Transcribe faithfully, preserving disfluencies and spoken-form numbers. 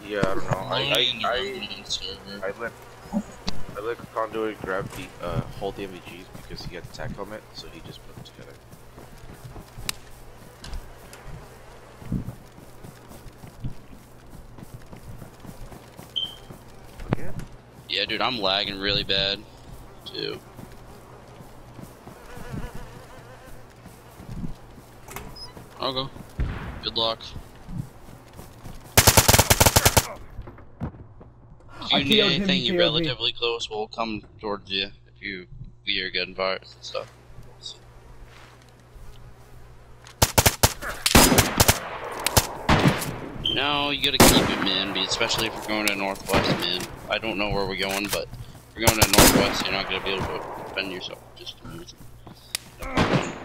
Yeah, I don't know. I Only in the I Revenant server. I, I let I let Conduit grab the uh hold the M V Gs because he had the tac helmet, so he just put them together. Again? Yeah, dude, I'm lagging really bad, too. I'll go. Good luck. If you I need killed him, anything, he you killed me. relatively close, we'll come towards you if you we hear good virus and stuff. No, you gotta keep it, man, especially if we're going to Northwest, man. I don't know where we're going, but if you're going to Northwest, you're not gonna be able to defend yourself. Just